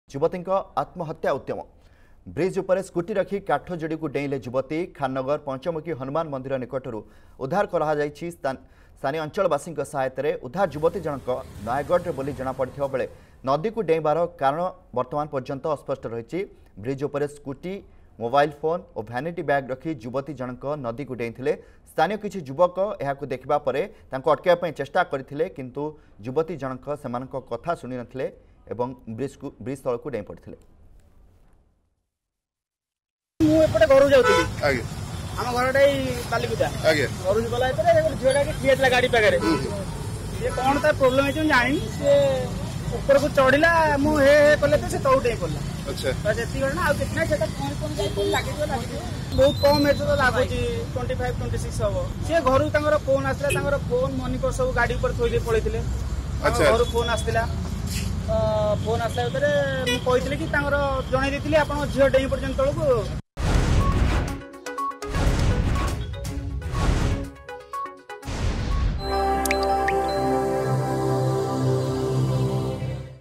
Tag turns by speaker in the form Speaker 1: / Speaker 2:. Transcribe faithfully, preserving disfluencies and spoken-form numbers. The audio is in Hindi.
Speaker 1: युवती आत्महत्या उद्यम ब्रिज उपर स्कूटी रखी काठ जोड़ी को डेईले युवती खाननगर पंचमुखी हनुमान मंदिर निकटर उद्धार कर स्थानीय अंचलवासी सहायतार उद्धार युवती जनक नयगढ़ बोली जमापड़ा बेले नदी को डेईबार कारण वर्तमान पर्यंत अस्पष्ट रही। ब्रिज उपर स्कूटी मोबाइल फोन और भैनिटी बैग रखी युवती जनक नदी को डेईथिले। स्थानीय किसी युवक यह देखा अटकाइवाई चेष्टा करते किंतु युवती जनक से कथा शुणी नथिले एवं ब्रिज को ब्रिज तल को डेई पड़ते।
Speaker 2: घर जाऊँगी आम घर बालिकुदा घर गला झीटा किए गाड़ी पाखे कौन तार प्रोब्लेम है जानी सी ऊपर को चढ़ला मुझे कले तो तौ डे पड़ा बहुत कम एज तो लगुच ट्वेंटी फाइव ट्वेंटी सिक्स हम सी घर फोन आसला फोन मनी पर्स सब गाड़ी पर थोड़ी पड़े घर फोन आसला फोन आसला कही कि जन आप झील डे पर्यटन तौक